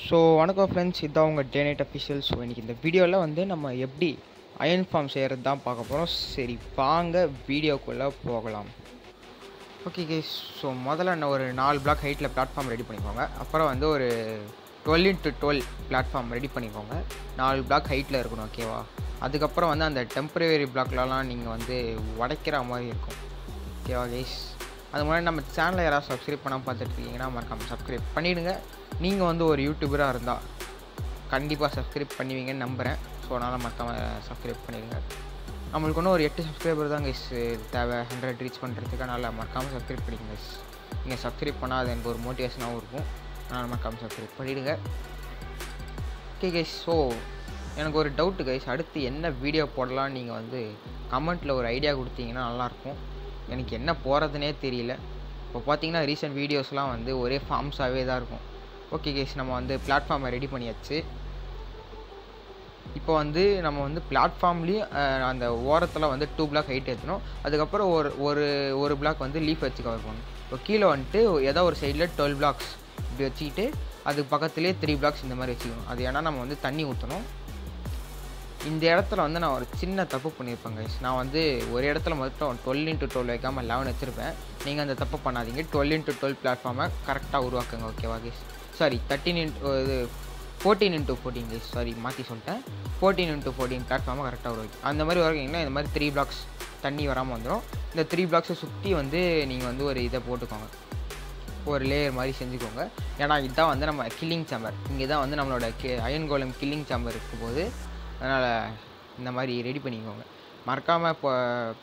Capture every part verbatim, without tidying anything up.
So வணக்கம் friends, இதான் உங்கள் டே நைட் அஃபிஷியல். ஸோ இன்றைக்கி இந்த வீடியோவில் வந்து நம்ம எப்படி அயன் ஃபார்ம் செய்கிறது தான் பார்க்க போகிறோம். சரி வாங்க வீடியோக்குள்ளே போகலாம். ஓகே கேஸ், ஸோ முதல்ல நான் ஒரு நாலு பிளாக் ஹைட்டில் பிளாட்ஃபார்ம் ரெடி பண்ணிக்கோங்க. அப்புறம் வந்து ஒரு twelve into twelve platform ready பண்ணிக்கோங்க. நாலு பிளாக் ஹைட்டில் இருக்கணும், ஓகேவா? அதுக்கப்புறம் வந்து அந்த டெம்பரரி பிளாக்லலாம் நீங்கள் வந்து உடைக்கிற மாதிரி இருக்கும், ஓகேவா கேஸ்? அது முன்னாடி நம்ம சேனலை யாராவது சப்ஸ்கிரைப் பண்ணால் பார்த்துட்டு இருக்கீங்கன்னா மறக்காமல் சப்ஸ்கிரைப் பண்ணிவிடுங்க. நீங்கள் வந்து ஒரு யூடியூபராக இருந்தால் கண்டிப்பாக சப்ஸ்கிரைப் பண்ணுவீங்கன்னு நம்புகிறேன். ஸோ அதனால் மறக்காமல் சப்ஸ்கிரைப் பண்ணிடுங்க. நம்மளுக்கு ஒன்றும் ஒரு எட்டு சப்ஸ்கிரைபர் தான் கைஸ் தேவை ஹண்ட்ரட் ரீச் பண்ணுறதுக்கு. அதனால் மறக்காமல் சப்ஸ்கிரைப் பண்ணிடுங்க கைஸ். நீங்கள் சப்ஸ்கிரைப் பண்ணால் அது எனக்கு ஒரு மோட்டிவேஷனாகவும் இருக்கும். அதனால் மறக்காமல் சப்ஸ்கிரைப் பண்ணிவிடுங்க. ஓகே கைஸ், ஸோ எனக்கு ஒரு டவுட்டு கைஸ், அடுத்து என்ன வீடியோ போடலான்னு நீங்கள் வந்து கமெண்ட்டில் ஒரு ஐடியா கொடுத்தீங்கன்னா நல்லாயிருக்கும். எனக்கு என்ன போகிறதுனே தெரியல. இப்போ பார்த்தீங்கன்னா ரீசெண்ட் வீடியோஸ்லாம் வந்து ஒரே ஃபார்ம்ஸாகவே தான் இருக்கும். ஓகே கேஸ், நம்ம வந்து பிளாட்ஃபார்மை ரெடி பண்ணியாச்சு. இப்போ வந்து நம்ம வந்து பிளாட்ஃபார்ம்லேயும் அந்த ஓரத்தில் வந்து டூ பிளாக் ஹைட் ஏற்றணும். அதுக்கப்புறம் ஒரு ஒரு ஒரு பிளாக் வந்து லீஃப் வச்சு கவர் பண்ணணும். இப்போ கீழே வந்துட்டு ஏதோ ஒரு சைடில் டுவெல் பிளாக்ஸ் இப்படி வச்சுக்கிட்டு அதுக்கு பக்கத்துலேயே த்ரீ பிளாக்ஸ் இந்த மாதிரி வச்சுக்கணும். அது ஏன்னா நம்ம வந்து தண்ணி ஊற்றணும். இந்த இடத்துல வந்து நான் ஒரு சின்ன தப்பு பண்ணியிருப்பேன் கைஸ். நான் வந்து ஒரு இடத்துல மட்டும் டுவெல் இன்ட்டு டுவெல் வைக்காமல் லெவன் வச்சுருப்பேன். நீங்கள் அந்த தப்பு பண்ணாதீங்க. டுவெல் இன்ட்டு டுவெல் பிளாட்ஃபார்மை கரெக்டாக உருவாக்குங்க, ஓகேவா கைஸ்? சாரி, தேர்ட்டின் இன்ட்டு இது fourteen into fourteen guys, sorry மாற்றி சொல்லிட்டேன். ஃபோர்டீன் இன்ட்டு ஃபோர்டீன் பிளாட்ஃபார்மை கரெக்டாக உருவாக்கி அந்த மாதிரி உருவாக்கிங்கன்னா இந்த மாதிரி த்ரீ பிளாக்ஸ் தண்ணி வராமல் வந்துடும். இந்த த்ரீ பிளாக்ஸை சுற்றி வந்து நீங்கள் வந்து ஒரு இதை போட்டுக்கோங்க, ஒரு லேயர் மாதிரி செஞ்சுக்கோங்க. ஏன்னா இதுதான் வந்து நம்ம கில்லிங் சேம்பர். இங்கே தான் வந்து நம்மளோட கி அயன் கோலம் கில்லிங் சேம்பர் இருக்கும்போது அதனால் இந்த மாதிரி ரெடி பண்ணிக்கோங்க. மறக்காமல் இப்போ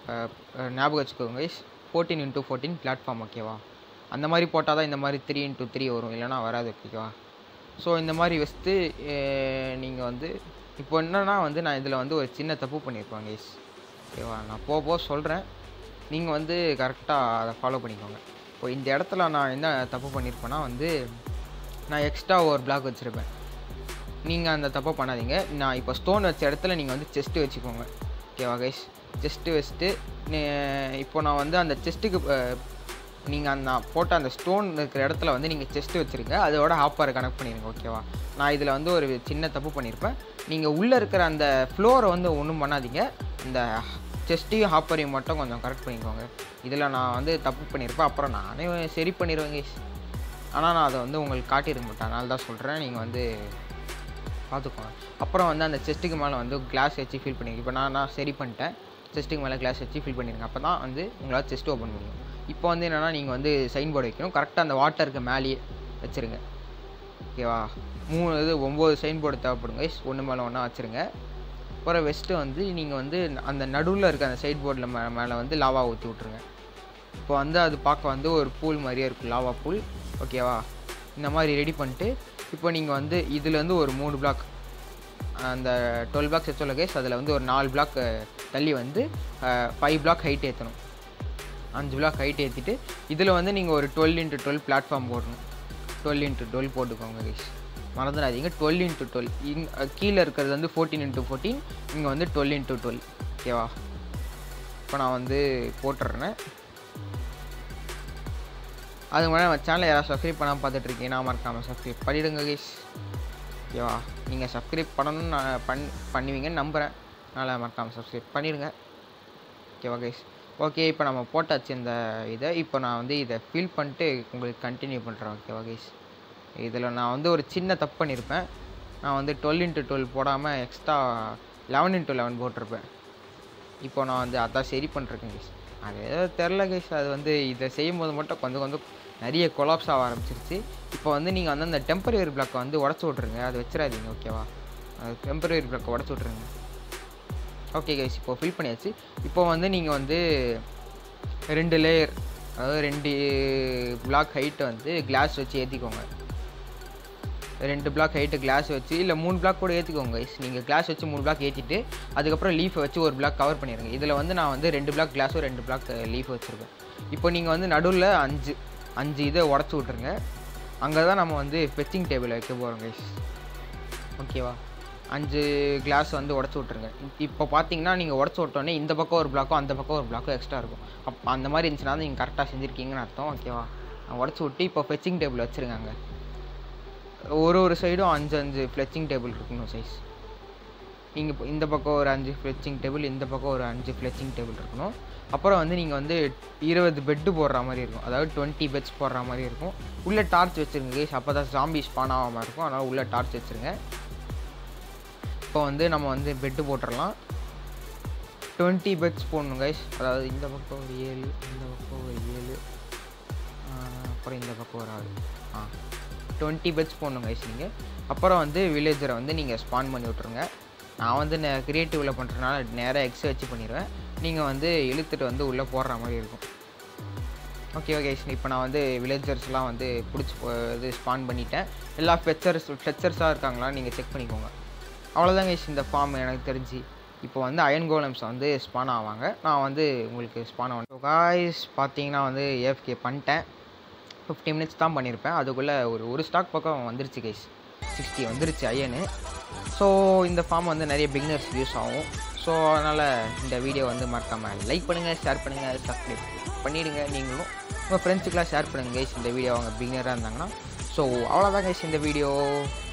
ஞாபகம் வச்சுக்கோங்க guys, fourteen into fourteen platform, ஓகேவா? அந்த மாதிரி போட்டால் தான் இந்த மாதிரி த்ரீ இன்ட்டு த்ரீ வரும், இல்லைனா வராது, ஓகேவா? ஸோ இந்த மாதிரி வச்சுட்டு நீங்கள் வந்து இப்போ என்னென்னா வந்து நான் இதில் வந்து ஒரு சின்ன தப்பு பண்ணியிருப்பேன் கைஸ், ஓகேவா? நான் போக போக சொல்கிறேன், நீங்கள் வந்து கரெக்டாக அதை ஃபாலோ பண்ணிக்கோங்க. இப்போ இந்த இடத்துல நான் என்ன தப்பு பண்ணியிருப்பேன்னா வந்து நான் எக்ஸ்ட்ரா ஒரு பிளாக் வச்சுருப்பேன். நீங்கள் அந்த தப்பை பண்ணாதீங்க. நான் இப்போ ஸ்டோன் வச்ச இடத்துல நீங்கள் வந்து செஸ்ட்டு வச்சுக்கோங்க, ஓகேவா கைஸ்? செஸ்ட்டு வச்சுட்டு இப்போ நான் வந்து அந்த செஸ்ட்டுக்கு நீங்கள் அந்த போட்ட அந்த ஸ்டோன் இருக்கிற இடத்துல வந்து நீங்கள் செஸ்ட்டு வச்சுருங்க. அதோட ஹாப்பரை கனெக்ட் பண்ணிடுங்க, ஓகேவா? நான் இதில் வந்து ஒரு சின்ன தப்பு பண்ணியிருப்பேன். நீங்கள் உள்ளே இருக்கிற அந்த ஃப்ளோரை வந்து ஒன்றும் பண்ணாதீங்க. இந்த செஸ்ட்டையும் ஹாப்பரையும் மட்டும் கொஞ்சம் கரெக்ட் பண்ணிக்கோங்க. இதில் நான் வந்து தப்பு பண்ணியிருப்பேன். அப்புறம் நானே சரி பண்ணிடுவேன் கைஸ். ஆனால் நான் அதை வந்து உங்களுக்கு காட்டியிருக்க மாட்டேன். அதனால தான் சொல்கிறேன், நீங்கள் வந்து பார்த்துக்கோங்க. அப்புறம் வந்து அந்த செஸ்ட்டுக்கு மேலே வந்து கிளாஸ் வச்சு ஃபில் பண்ணிடுங்க. இப்போ நான் நான் சரி பண்ணிட்டேன். செஸ்ட்டுக்கு மேலே கிளாஸ் வச்சு ஃபில் பண்ணிடுங்க. அப்போ தான் வந்து உங்களால் செஸ்ட் ஓப்பன் முடியும். இப்போ வந்து என்னென்னா நீங்கள் வந்து சைன் போர்டு வைக்கணும். கரெக்டாக அந்த வாட்டருக்கு மேலேயே வச்சுருங்க, ஓகேவா? மூணு இது ஒம்பது சைன் போர்டு தேவைப்படுங்க கைஸ். ஒன்று மேலே ஒன்றா வச்சுருங்க. அப்புறம் வெஸ்ட்டு வந்து நீங்கள் வந்து அந்த நடுவில் இருக்க அந்த சைட் போர்டில் மே மேலே வந்து லாவா ஊற்றி விட்ருங்க. இப்போ வந்து அது பார்க்க வந்து ஒரு பூல் மாதிரியே இருக்கும், லாவா பூல், ஓகேவா? இந்த மாதிரி ரெடி பண்ணிட்டு இப்போ நீங்கள் வந்து இதுலேருந்து ஒரு மூணு பிளாக் அந்த டுவெல் பிளாக்ஸ் வச்சோல்ல கைஸ், அதில் வந்து ஒரு நாலு பிளாக் தள்ளி வந்து ஃபைவ் பிளாக் ஹைட் ஏற்றணும். அஞ்சு பிளாக் ஹைட் ஏற்றிட்டு இதில் வந்து நீங்கள் ஒரு டுவெல் இன்ட்டு டுவெல் பிளாட்ஃபார்ம் போடணும். டுவெல் இன்ட்டு டுவெல் போட்டுக்கோங்க கைஸ், மறந்துடாதீங்க. டுவெல் இன்ட்டு டுவெல் இங் கீழே இருக்கிறது வந்து ஃபோர்டீன் இன்ட்டு ஃபோர்டீன், இங்கே வந்து டுவெல் இன்ட்டு டுவெல், ஓகேவா? இப்போ நான் வந்து போட்டுடுறேன். அதுக்கு முன்னாடி நம்ம சேனலை யாராவது சப்ஸ்கிரைப் பண்ணாமல் பார்த்துட்ருக்கீங்கன்னா மறக்காமல் சப்ஸ்கிரைப் பண்ணிவிடுங்க கைஸ், ஓகேவா? நீங்கள் சப்ஸ்கிரைப் பண்ணணும்னு நான் பண் பண்ணுவீங்கன்னு நம்புகிறேன். அதனால் மறக்காமல் சப்ஸ்கிரைப் பண்ணிவிடுங்க, ஓகேவா கைஸ்? ஓகே, இப்போ நம்ம போட்டாச்சு இந்த இதை. இப்போ நான் வந்து இதை ஃபில் பண்ணிட்டு உங்களுக்கு கண்டினியூ பண்ணுறேன், ஓகேவா கைஸ்? இதில் நான் வந்து ஒரு சின்ன தப்பு பண்ணியிருப்பேன். நான் வந்து டுவெல் இன்ட்டு டுவெல் போடாமல் எக்ஸ்ட்ரா லெவன் இன்ட்டு லெவன் போட்டிருப்பேன். இப்போ நான் வந்து அதான் சரி பண்ணிருக்கேன் கைஸ். அது ஏதோ தெரில கைஸ், அது வந்து இதை செய்யும்போது மட்டும் கொஞ்சம் கொஞ்சம் நிறைய கொலாப்ஸ் ஆக ஆரம்பிச்சிருச்சு. இப்போ வந்து நீங்கள் வந்து அந்த டெம்பரரி பிளாக்கை வந்து உடச்சி விட்ருங்க, அது வச்சிடாதீங்க, ஓகேவா? அது டெம்பரரி பிளாக்கை உடச்சி விட்ருங்க. ஓகே கைஸ், இப்போ ஃபில் பண்ணியாச்சு. இப்போ வந்து நீங்கள் வந்து ரெண்டு லேயர், அதாவது ரெண்டு பிளாக் ஹைட்டை வந்து கிளாஸ் வச்சு ஏற்றிக்கோங்க. ரெண்டு பிளாக் ஹைட்டு கிளாஸ் வச்சு, இல்லை மூணு பிளாக் கூட ஏற்றிக்கோங்க கைஸ். நீங்கள் கிளாஸ் வச்சு மூணு பிளாக் ஏற்றிட்டு அதுக்கப்புறம் லீஃபை வச்சு ஒரு பிளாக் கவர் பண்ணிடுங்க. இதில் வந்து நான் வந்து ரெண்டு பிளாக் கிளாஸும் ரெண்டு பிளாக் லீஃப் வச்சுருக்கேன். இப்போ நீங்கள் வந்து நடுவில் அஞ்சு அஞ்சு இதை உடச்சி விட்ருங்க. அங்கே தான் நம்ம வந்து ஃபெச்சிங் டேபிள் வைக்க போகிறோம் கைஸ், ஓகேவா? அஞ்சு கிளாஸ் வந்து உடச்சி விட்ருங்க. இப்போ பார்த்தீங்கன்னா நீங்கள் உடச்சி விட்டோன்னே இந்த பக்கம் ஒரு பிளாக்கும் அந்த பக்கம் ஒரு பிளாக்கும் எக்ஸ்ட்ரா இருக்கும். அப் அந்த மாதிரி இருந்துச்சுன்னா நீங்கள் கரெக்டாக செஞ்சுருக்கீங்கன்னு அர்த்தம், ஓகேவா? உடச்சி விட்டு இப்போ ஃபெச்சிங் டேபிள் வச்சுருங்க. அங்கே ஒரு ஒரு சைடும் அஞ்சு அஞ்சு ஃப்ளெச்சிங் டேபிள் இருக்கணும் சைஸ். நீங்கள் இப்போ இந்த பக்கம் ஒரு அஞ்சு ஃப்ளெச்சிங் டேபிள், இந்த பக்கம் ஒரு அஞ்சு ஃப்ளெச்சிங் டேபிள் இருக்கணும். அப்புறம் வந்து நீங்கள் வந்து இருபது பெட்டு போடுற மாதிரி இருக்கும், அதாவது டுவெண்ட்டி பெட்ஸ் போடுற மாதிரி இருக்கும். உள்ளே டார்ச் வச்சுருங்க கைஸ், அப்போ தான் ஜாம்பி ஸ்பான் ஆகாமல் இருக்கும். அதனால் உள்ளே டார்ச் வச்சுருங்க. இப்போ வந்து நம்ம வந்து பெட்டு போட்டுடலாம். டுவெண்ட்டி பெட்ஸ் போடணும் கைஸ். அதாவது இந்த பக்கம் ஒரு ஏழு, இந்த பக்கம் ஒரு ஏழு, அப்புறம் இந்த பக்கம் ஒரு ஆறு. ஆ டுவெண்ட்டி பெட்ஸ் போடணும் கைஸ் நீங்கள். அப்புறம் வந்து வில்லேஜரை வந்து நீங்கள் ஸ்பான் பண்ணி விட்ருங்க. நான் வந்து நே க்ரியேட்டிவில் பண்ணுறதுனால நேராக எக்ஸ் வச்சு பண்ணிடுவேன். நீங்கள் வந்து இழுத்துட்டு வந்து உள்ளே போடுற மாதிரி இருக்கும். ஓகே கைஸ், இப்போ நான் வந்து வில்லேஜர்ஸ்லாம் வந்து பிடிச்சி இது ஸ்பான் பண்ணிட்டேன். எல்லா ஃபெச்சர்ஸ் ஃபெச்சர்ஸாக இருக்காங்களா நீங்கள் செக் பண்ணிக்கோங்க. அவ்வளோதான் கைஸ் இந்த ஃபார்ம் எனக்கு தெரிஞ்சு. இப்போ வந்து அயன் கோலம்ஸ் வந்து ஸ்பான் ஆவாங்க. நான் வந்து உங்களுக்கு ஸ்பான் ஆவேன். காய்ஸ் பார்த்தீங்கன்னா வந்து ஏஎஃப்கே பண்ணிட்டேன். ஃபிஃப்டி மினிட்ஸ் தான் பண்ணியிருப்பேன். அதுக்குள்ளே ஒரு ஒரு ஸ்டாக் பக்கம் வந்துருச்சு கைஸ், சிக்ஸ்டி வந்துருச்சு அயனு. ஸோ இந்த ஃபார்ம் வந்து நிறைய பிகினர்ஸ் யூஸ் ஆகும். ஸோ அதனால் இந்த வீடியோ வந்து மறக்காமல் லைக் பண்ணுங்கள், ஷேர் பண்ணுங்கள், சப்ஸ்கிரைப் பண்ணிவிடுங்க. நீங்களும் உங்கள் ஃப்ரெண்ட்ஸுக்கெலாம் ஷேர் பண்ணுங்கள் கைஸ் இந்த வீடியோ அவங்க பிகினராக இருந்தாங்கன்னா. ஸோ அவ்வளோதான் கைஸ் இந்த வீடியோ.